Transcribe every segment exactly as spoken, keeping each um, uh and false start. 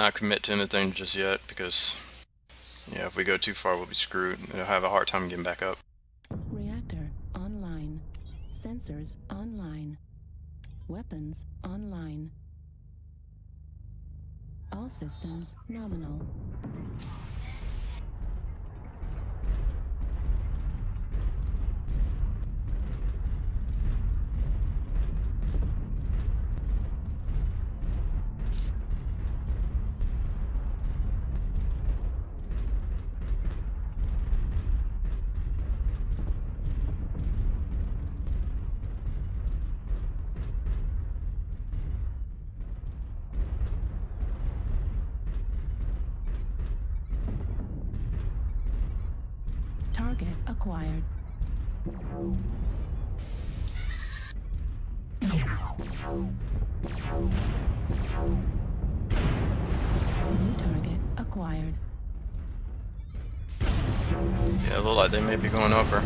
not commit to anything just yet because, yeah, if we go too far, we'll be screwed. We'll have a hard time getting back up. Reactor online. Sensors online. Weapons online. All systems nominal. Target acquired. New target acquired. Yeah, it look like they may be going upper.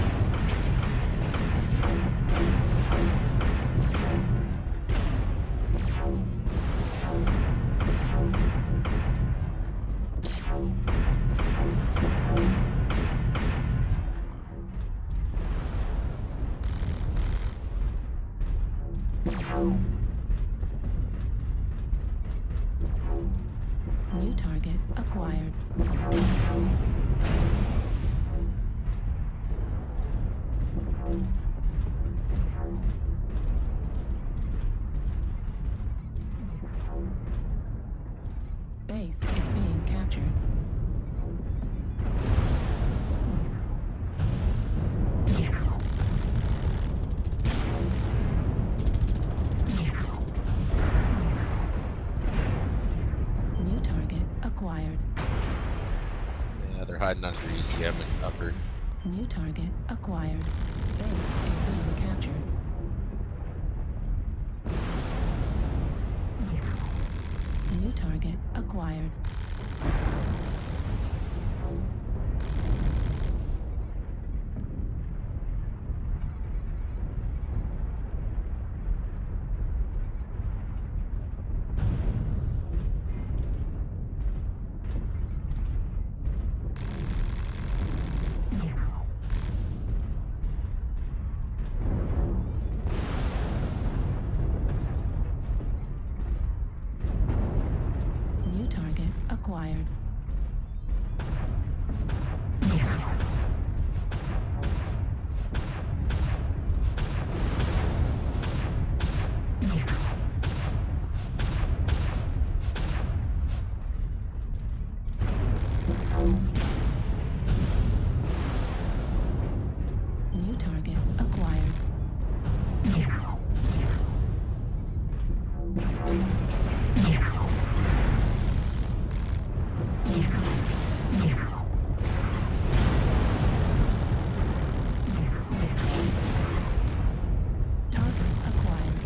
New target acquired. Base is being captured. New target acquired. Yeah, they're hiding under E C M and upper. New target acquired. Base is being captured. New target acquired. New target acquired. New target acquired. Target acquired.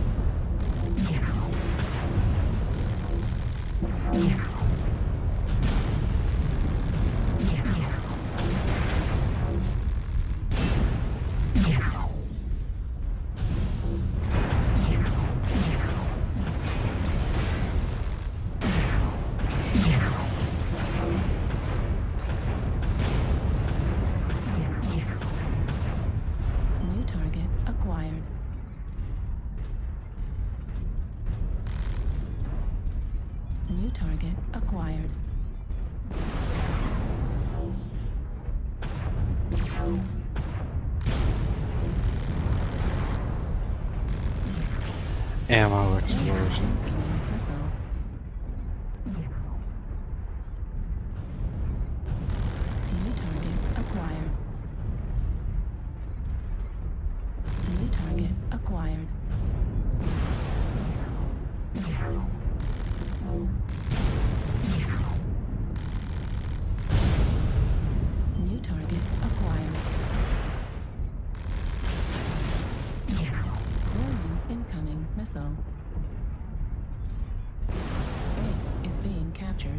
New target acquired. New target acquired. Ammo explosion. Incoming missile. New target acquired. New target acquired. New target acquired. Warning, incoming missile. Base is being captured.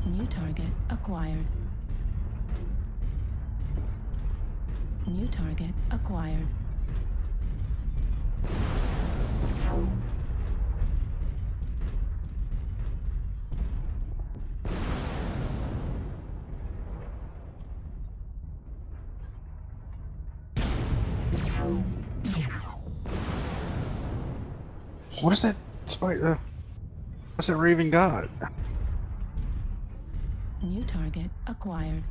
New target acquired. New target acquired. What is that spider? What's that Raven God? New target acquired.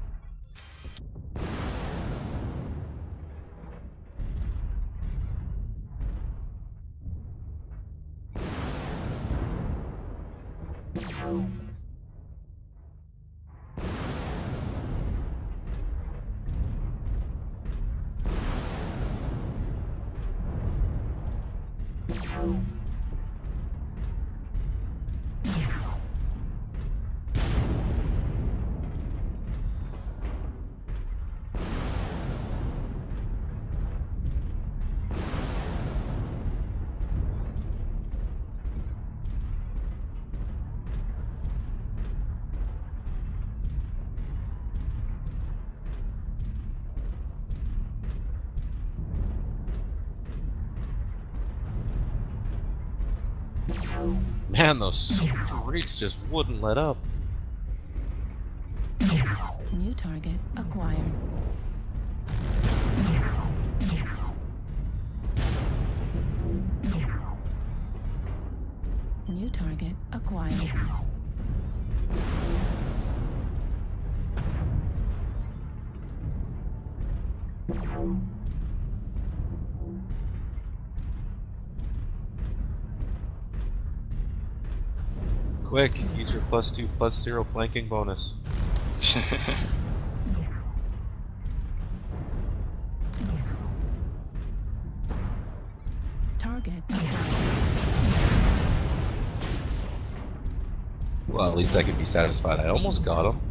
Man, those streaks just wouldn't let up. New target acquired. New target acquired. Quick, use your plus two, plus zero flanking bonus. Target acquired. Well, at least I can be satisfied. I almost got him.